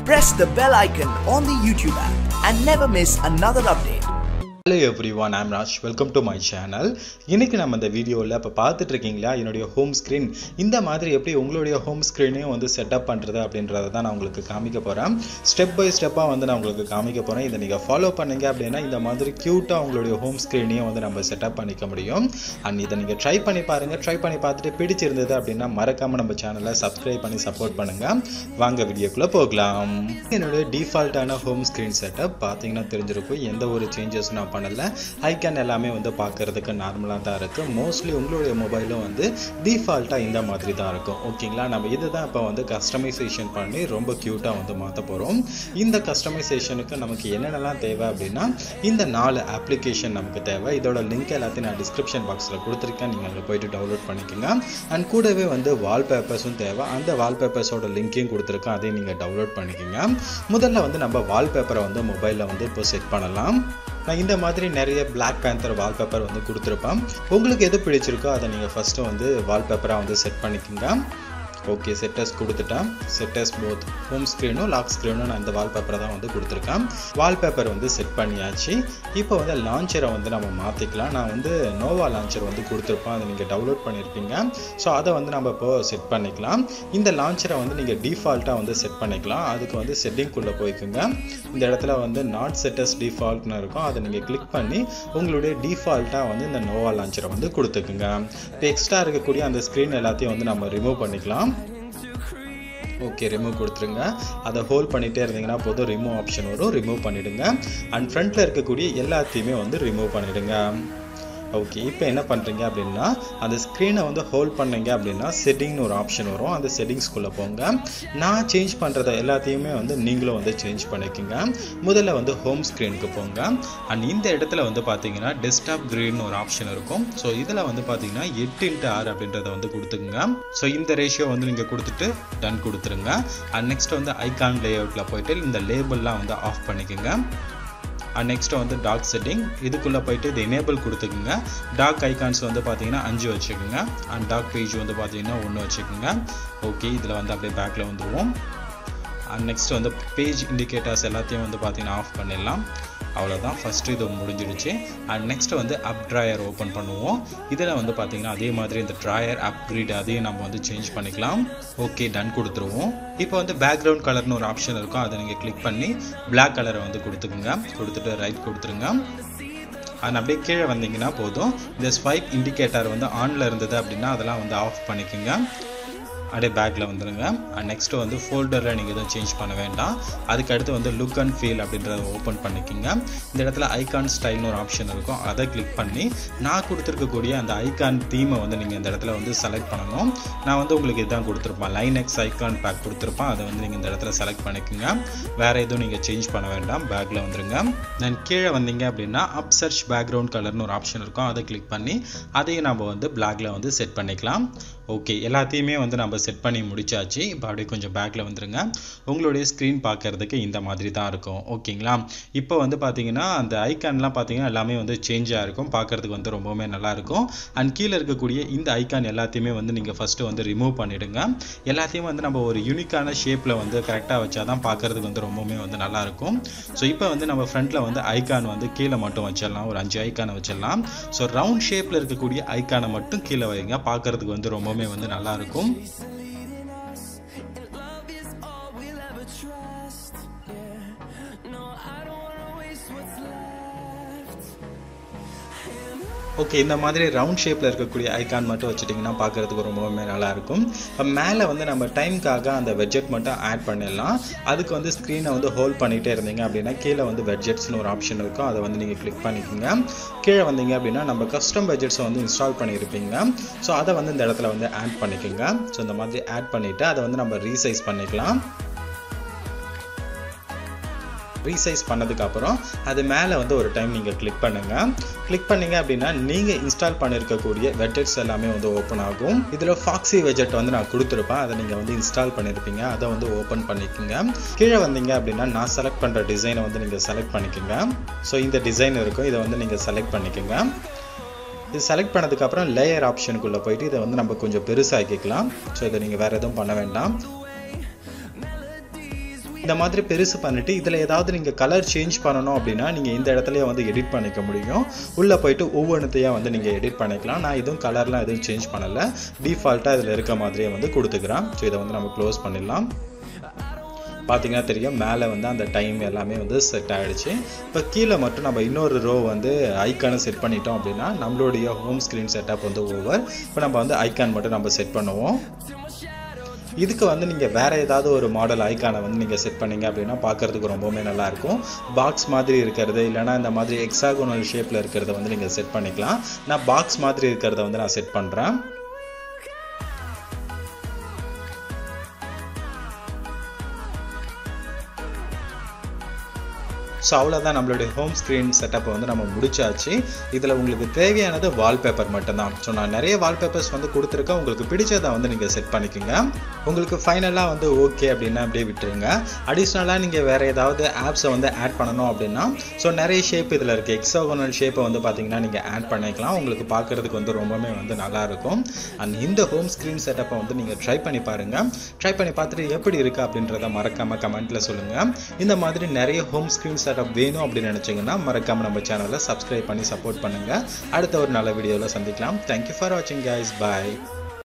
press the bell icon on the YouTube app and never miss another update. Hello everyone, I'm Raj. Welcome to my channel. இன்னைக்கு நம்ம இந்த வீடியோல இப்ப பார்த்துட்டு இருக்கீங்களா என்னோட ஹோம் ஸ்கிரீன் இந்த மாதிரி எப்படி உங்களுடைய ஹோம் ஸ்கிரீனே வந்து செட்டப் பண்றது அப்படின்றத தான் நான் உங்களுக்கு காமிக்க போறேன். ஸ்டெப் பை ஸ்டெப்பா வந்து நான் உங்களுக்கு காமிக்க போறேன். இத நீங்க ஃபாலோ பண்ணீங்க அப்படினா இந்த மாதிரி கியூட்டா உங்களுடைய ஹோம் ஸ்கிரீனையும் வந்து நம்ம செட்டப் பண்ணிக்க முடியும். அண்ட் இத நீங்க ட்ரை பண்ணி பாருங்க. ட்ரை பண்ணி பார்த்துட்டு பிடிச்சிருந்தது அப்படினா மறக்காம நம்ம சேனலை சப்ஸ்கிரைப் பண்ணி சப்போர்ட் பண்ணுங்க. வாங்க வீடியோக்குள்ள போகலாம். என்னோட டிஃபால்ட்டான ஹோம் ஸ்கிரீன் செட்டப் பாத்தீங்கன்னா தெரிஞ்சிருக்கும். எந்த ஒரு சேஞ்சஸ் நான் பண்ணல. ஐகான் எல்லாமே வந்து பார்க்கிறதுக்கு நார்மலா தான் இருக்கு. மோஸ்ட்லி உங்களுடைய மொபைலும் வந்து டிஃபால்ட்டா இந்த மாதிரி தான் இருக்கும். ஓகேங்களா, நம்ம இதுதான் இப்போ வந்து கஸ்டமைசேஷன் பண்ணி ரொம்ப கியூட்டா வந்து மாத்த போறோம். இந்த கஸ்டமைசேஷனுக்கு நமக்கு என்னென்னலாம் தேவை அப்படின்னா இந்த 4 அப்ளிகேஷன் நமக்கு தேவை. இதோட லிங்க் எல்லாத்தையும் நான் டிஸ்கிரிப்ஷன் பாக்ஸ்ல கொடுத்துருக்கேன். நீங்க அங்க போயிட்டு டவுன்லோட் பண்ணிக்கோங்க. அண்ட் கூடவே வந்து வால்பேப்பர்ஸும் தேவை. அந்த வால்பேப்பர்ஸோட லிங்கையும் கொடுத்துருக்கேன். அதையும் நீங்க டவுன்லோட் பண்ணிக்கோங்க. முதல்ல வந்து நம்ம வால்பேப்பரை வந்து மொபைல்ல வந்து இப்போ செட் பண்ணலாம். நான் இந்த மாதிரி நிறைய Black Panther வால்பேப்பர் வந்து கொடுத்துருப்பேன். உங்களுக்கு எது பிடிச்சிருக்கோ அதை நீங்கள் ஃபஸ்ட்டு வந்து வால்பேப்பராக வந்து செட் பண்ணிக்கோங்க. ஓகே, செட்டஸ் கொடுத்துட்டேன். செட்டஸ் போத் ஹோம் ஸ்க்ரீனும் லாக் ஸ்க்ரீனும் நான் இந்த வால்பேப்பரை தான் வந்து கொடுத்துருக்கேன். வால்பேப்பர் வந்து செட் பண்ணியாச்சு. இப்போ வந்து லான்ச்சரை வந்து நம்ம மாற்றிக்கலாம். நான் வந்து நோவா லான்ச்சர் வந்து கொடுத்துருப்பேன். அதை நீங்கள் டவுன்லோட் பண்ணியிருப்பீங்க. ஸோ அதை வந்து நம்ம இப்போ செட் பண்ணிக்கலாம். இந்த லான்ச்சரை வந்து நீங்கள் டிஃபால்ட்டாக வந்து செட் பண்ணிக்கலாம். அதுக்கு வந்து செட்டிங்குள்ளே போய்க்குங்க. இந்த இடத்துல வந்து நாட் செட்டஸ் டிஃபால்ட்னு இருக்கும். அதை நீங்கள் கிளிக் பண்ணி உங்களுடைய டிஃபால்ட்டாக வந்து இந்த நோவா லான்ச்சரை வந்து கொடுத்துக்குங்க. இப்போ எக்ஸ்ட்ரா இருக்கக்கூடிய அந்த ஸ்க்ரீன் எல்லாத்தையும் வந்து நம்ம ரிமூவ் பண்ணிக்கலாம். ஓகே, ரிமூவ் கொடுத்துருங்க. அதை ஹோல்ட் பண்ணிகிட்டே இருந்தீங்கன்னா போதும், ரிமூவ் ஆப்ஷன் வரும். ரிமூவ் பண்ணிவிடுங்க. அண்ட் ஃப்ரண்ட்டில் இருக்கக்கூடிய எல்லாத்தையுமே வந்து ரிமூவ் பண்ணிவிடுங்க. ஓகே, இப்போ என்ன பண்ணுறீங்க அப்படின்னா அந்த ஸ்க்ரீனை வந்து ஹோல்ட் பண்ணீங்க அப்படின்னா செட்டிங்னு ஒரு ஆப்ஷன் வரும். அந்த செட்டிங்ஸ்குள்ளே போங்க. நான் சேஞ்ச் பண்ணுறத எல்லாத்தையுமே வந்து நீங்களும் வந்து சேஞ்ச் பண்ணிக்கோங்க. முதல்ல வந்து ஹோம் ஸ்க்ரீனுக்கு போங்க. அண்ட் இந்த இடத்துல வந்து பார்த்தீங்கன்னா டெஸ்க்டாப் கிரீன் ஒரு ஆப்ஷன் இருக்கும். ஸோ இதில் வந்து பார்த்தீங்கன்னா 8:6 அப்படின்றத வந்து கொடுத்துக்குங்க. ஸோ இந்த ரேஷியோ வந்து நீங்கள் கொடுத்துட்டு டன் கொடுத்துருங்க. அண்ட் நெக்ஸ்ட் வந்து ஐகான் லேஅவுட்டில் போயிட்டு இந்த லேபிள்லாம் வந்து ஆஃப் பண்ணிக்கோங்க. நெக்ஸ்ட் வந்து டாக் செட்டிங், இதுக்குள்ளே போயிட்டு இது எனேபிள் கொடுத்துக்குங்க. டாக் ஐகான்ஸ் வந்து பார்த்தீங்கன்னா 5 வச்சுக்கோங்க. அண்ட் டாக் பேஜ் வந்து பார்த்தீங்கன்னா 1 வச்சுக்கோங்க. ஓகே, இதில் வந்து அப்படியே பேக்கில் வந்துடுவோம். அண்ட் நெக்ஸ்ட் வந்து பேஜ் இண்டிகேட்டர்ஸ் எல்லாத்தையும் வந்து பார்த்தீங்கன்னா ஆஃப் பண்ணிடலாம். அவ்வளோதான், ஃபஸ்ட்டு இது முடிஞ்சிடுச்சு. அண்ட் நெக்ஸ்ட் வந்து அப் ட்ராயர் ஓப்பன் பண்ணுவோம். இதில் வந்து பார்த்தீங்கன்னா அதே மாதிரி இந்த ட்ராயர் அப்கிரேட் அதையும் நம்ம வந்து சேஞ்ச் பண்ணிக்கலாம். ஓகே, டன் கொடுத்துருவோம். இப்போ வந்து பேக்ரவுண்ட் கலர்னு ஒரு ஆப்ஷன் இருக்கும். அதை நீங்கள் கிளிக் பண்ணி பிளாக் கலரை வந்து கொடுத்துக்குங்க. கொடுத்துட்டு ரைட் கொடுத்துருங்க. அண்ட் அப்படியே கீழே வந்தீங்கன்னா போதும். இந்த ஸ்வைப் இண்டிகேட்டர் வந்து ஆனில் இருந்தது அப்படின்னா அதெல்லாம் வந்து ஆஃப் பண்ணிக்கோங்க. அப்படியே பேக்கில் வந்துடுங்க. அண்ட் நெக்ஸ்ட்டு வந்து ஃபோல்டரில் நீங்கள் எதுவும் சேஞ்ச் பண்ண வேண்டாம். அதுக்கடுத்து வந்து லுக் அண்ட் ஃபீல் அப்படின்றத ஓப்பன் பண்ணிக்கோங்க. இந்த இடத்துல ஐகான் ஸ்டைல்னு ஒரு ஆப்ஷன் இருக்கும். அதை கிளிக் பண்ணி நான் கொடுத்துருக்கக்கூடிய அந்த ஐகான் தீமை வந்து நீங்கள் இந்த இடத்துல வந்து செலக்ட் பண்ணணும். நான் வந்து உங்களுக்கு இதுதான் கொடுத்துருப்பேன், லைனெக்ஸ் ஐகான் பேக் கொடுத்துருப்பேன். அதை வந்து நீங்கள் இந்த இடத்துல செலக்ட் பண்ணிக்கோங்க. வேறு எதுவும் நீங்கள் சேஞ்ச் பண்ண வேண்டாம். பேக்கில் வந்துடுங்க. நான் கீழே வந்தீங்க அப்படின்னா அப் சர்ச் பேக்ரவுண்ட் கலர்னு ஒரு ஆப்ஷன் இருக்கும். அதை கிளிக் பண்ணி அதையும் நம்ம வந்து பிளாக்ல வந்து செட் பண்ணிக்கலாம். ஓகே, எல்லாத்தையுமே வந்து நம்ம செட் பண்ணி முடிச்சாச்சு. இப்போ அப்படியே கொஞ்சம் பேக்கில் வந்துருங்க. உங்களுடைய ஸ்க்ரீன் பார்க்கறதுக்கு இந்த மாதிரி தான் இருக்கும். ஓகேங்களா, இப்போ வந்து பார்த்தீங்கன்னா அந்த ஐக்கான்லாம் பார்த்தீங்கன்னா எல்லாமே வந்து சேஞ்சாக இருக்கும். பார்க்கறதுக்கு வந்து ரொம்பவுமே நல்லாயிருக்கும். அண்ட் கீழே இருக்கக்கூடிய இந்த ஐக்கான் எல்லாத்தையுமே வந்து நீங்கள் ஃபஸ்ட்டு வந்து ரிமூவ் பண்ணிவிடுங்க. எல்லாத்தையும் வந்து நம்ம ஒரு யூனிக்கான ஷேப்பில் வந்து கரெக்டாக வச்சா தான் பார்க்கறதுக்கு வந்து ரொம்பவுமே வந்து நல்லாயிருக்கும். ஸோ இப்போ வந்து நம்ம ஃப்ரண்ட்டில் வந்து ஐக்கான் வந்து கீழே மட்டும் வச்சிடலாம். ஒரு 5 ஐக்கானை வச்சிடலாம். ஸோ ரவுண்ட் ஷேப்பில் இருக்கக்கூடிய ஐக்கானை மட்டும் கீழே வைங்க. பார்க்கறதுக்கு வந்து ரொம்பவுமே வந்து நல்லா இருக்கும். ஓகே, இந்த மாதிரி ரவுண்ட் ஷேப்பில் இருக்கக்கூடிய ஐகான் மட்டும் வச்சுட்டிங்கன்னா பார்க்குறதுக்கு ரொம்பவுமே நல்லாயிருக்கும். இப்போ மேலே வந்து நம்ம டைமுக்காக அந்த வெட்ஜெட் மட்டும் ஆட் பண்ணிடலாம். அதுக்கு வந்து ஸ்க்ரீனை வந்து ஹோல்ட் பண்ணிகிட்டே இருந்தீங்க அப்படின்னா கீழே வந்து வெட்ஜெட்ஸ்னு ஒரு ஆப்ஷன் இருக்கும். அதை வந்து நீங்கள் கிளிக் பண்ணிக்கோங்க. கீழே வந்தீங்க அப்படின்னா நம்ம கஸ்டம் வெட்ஜெட்ஸை வந்து இன்ஸ்டால் பண்ணியிருப்பீங்க. ஸோ அதை வந்து இந்த இடத்துல வந்து ஆட் பண்ணிக்கோங்க. ஸோ இந்த மாதிரி ஆட் பண்ணிவிட்டு அதை வந்து நம்ம ரீசைஸ் பண்ணிக்கலாம். ரீசைஸ் பண்ணதுக்கு அப்புறம் அது மேலே வந்து ஒரு டைம் நீங்கள் கிளிக் பண்ணுங்கள். கிளிக் பண்ணீங்க அப்படின்னா நீங்கள் இன்ஸ்டால் பண்ணியிருக்கக்கூடிய வெட்ஜெட்ஸ் எல்லாமே வந்து ஓப்பன் ஆகும். இதில் ஃபாக்ஸி வெட்ஜெட் வந்து நான் கொடுத்துருப்பேன். அதை நீங்கள் வந்து இன்ஸ்டால் பண்ணியிருப்பீங்க. அதை வந்து ஓப்பன் பண்ணிக்கோங்க. கீழே வந்தீங்க அப்படின்னா நான் செலக்ட் பண்ணுற டிசைனை வந்து நீங்கள் செலக்ட் பண்ணிக்கோங்க. ஸோ இந்த டிசைன் இருக்கும், இதை வந்து நீங்கள் செலக்ட் பண்ணிக்கோங்க. இது செலக்ட் பண்ணதுக்கப்புறம் லேயர் ஆப்ஷனுக்குள்ளே போயிட்டு இதை வந்து நம்ம கொஞ்சம் பெருசாக்கிக்கலாம். ஸோ இதை நீங்கள் வேறு எதுவும் பண்ண வேண்டாம். இந்த மாதிரி பெருசு பண்ணிட்டு இதில் ஏதாவது நீங்கள் கலர் சேஞ்ச் பண்ணணும் அப்படின்னா நீங்கள் இந்த இடத்துலையே வந்து எடிட் பண்ணிக்க முடியும். உள்ளே போயிட்டு ஒவ்வொன்றுத்தையாக வந்து நீங்கள் எடிட் பண்ணிக்கலாம். நான் எதுவும் கலர்லாம் எதுவும் சேஞ்ச் பண்ணலை, டிஃபால்ட்டாக இதில் இருக்க மாதிரியே வந்து கொடுத்துக்கிறேன். ஸோ இதை வந்து நம்ம க்ளோஸ் பண்ணிடலாம். பார்த்தீங்கன்னா தெரியும் மேலே வந்து அந்த டைம் எல்லாமே வந்து செட் ஆகிடுச்சு. இப்போ கீழே மட்டும் நம்ம இன்னொரு ரோ வந்து ஐக்கானை செட் பண்ணிட்டோம் அப்படின்னா நம்மளுடைய ஹோம் ஸ்க்ரீன் செட்டப் வந்து ஓவர். இப்போ நம்ம வந்து ஐக்கான் மட்டும் நம்ம செட் பண்ணுவோம். இதுக்கு வந்து நீங்கள் வேறு ஏதாவது ஒரு மாடல் ஐக்கானை வந்து நீங்கள் செட் பண்ணிங்க அப்படின்னா பார்க்குறதுக்கு ரொம்பவுமே நல்லாயிருக்கும். பாக்ஸ் மாதிரி இருக்கிறது இல்லைனா இந்த மாதிரி எக்ஸாகோனல் ஷேப்பில் இருக்கிறத வந்து நீங்கள் செட் பண்ணிக்கலாம். நான் பாக்ஸ் மாதிரி இருக்கிறத வந்து நான் செட் பண்ணுறேன். ஸோ அவ்வளோதான், நம்மளுடைய ஹோம் ஸ்க்ரீன் செட்டப்பை வந்து நம்ம முடிச்சாச்சு. இதில் உங்களுக்கு தேவையானது வால்பேப்பர் மட்டும்தான். ஸோ நான் நிறைய வால்பேப்பர்ஸ் வந்து கொடுத்துருக்கேன். உங்களுக்கு பிடிச்சதை வந்து நீங்கள் செட் பண்ணிக்கோங்க. உங்களுக்கு ஃபைனலாக வந்து ஓகே அப்படின்னா அப்படியே விட்டுருங்க. அடிஷ்னலாக நீங்கள் வேறு ஏதாவது ஆப்ஸை வந்து ஆட் பண்ணணும் அப்படின்னா ஸோ நிறைய ஷேப் இதில் இருக்குது. எக்ஸாகோனல் ஷேப்பை வந்து பார்த்தீங்கன்னா நீங்கள் ஆட் பண்ணிக்கலாம். உங்களுக்கு பார்க்குறதுக்கு வந்து ரொம்பவே வந்து நல்லாயிருக்கும். அண்ட் இந்த ஹோம் ஸ்க்ரீன் செட்டப்பை வந்து நீங்கள் ட்ரை பண்ணி பாருங்கள். ட்ரை பண்ணி பார்த்துட்டு எப்படி இருக்குது அப்படின்றத மறக்காமல் கமெண்ட்டில் சொல்லுங்கள். இந்த மாதிரி நிறைய ஹோம் ஸ்க்ரீன் செட்டப் வேணும் அப்படின்னு நினைச்சீங்கன்னா மறக்காம நம்ம சேனலை சப்ஸ்கிரைப் பண்ணி சப்போர்ட் பண்ணுங்க. அடுத்த ஒரு நல்ல வீடியோவில் சந்திக்கலாம். தேங்க்யூ ஃபார் வாட்சிங் கைஸ். பாய்.